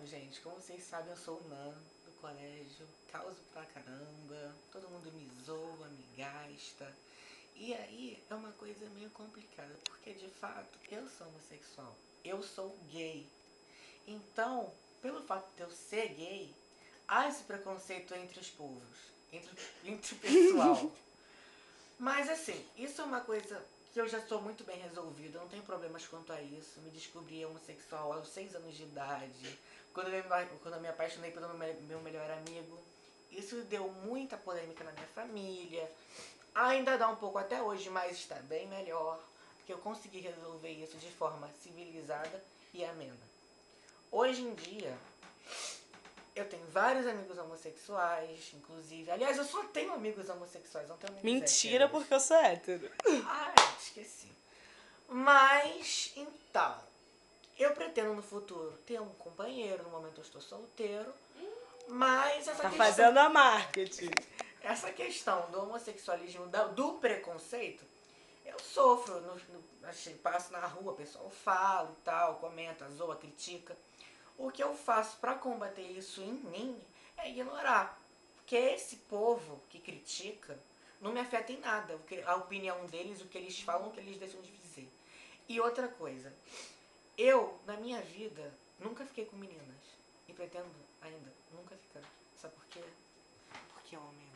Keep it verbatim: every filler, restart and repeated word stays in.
gente, como vocês sabem, eu sou nã do colégio, causo pra caramba, todo mundo me zoa, me gasta. E aí é uma coisa meio complicada, porque de fato eu sou homossexual, eu sou gay. Então, pelo fato de eu ser gay, há esse preconceito entre os povos, entre, entre o pessoal. Mas assim, isso é uma coisa que eu já sou muito bem resolvida, não tenho problemas quanto a isso. Me descobri homossexual aos seis anos de idade, quando eu me, quando eu me apaixonei pelo meu, meu melhor amigo. Isso deu muita polêmica na minha família. Ainda dá um pouco até hoje, mas está bem melhor, porque eu consegui resolver isso de forma civilizada e amena. Hoje em dia, eu tenho vários amigos homossexuais, inclusive. Aliás, eu só tenho amigos homossexuais, não tenho amigos Mentira, héteros. porque eu sou hétero. Ai, esqueci. Mas, então, eu pretendo no futuro ter um companheiro, no momento eu estou solteiro, mas essa Tá questão... fazendo a marketing. Essa questão do homossexualismo, do preconceito, eu sofro, no, no, assim, passo na rua, o pessoal fala e tal, comenta, zoa, critica. O que eu faço para combater isso em mim é ignorar. Porque esse povo que critica não me afeta em nada. A opinião deles, o que eles falam, o que eles deixam de dizer. E outra coisa, eu, na minha vida, nunca fiquei com meninas. E pretendo ainda nunca ficar. Sabe por quê? Porque homem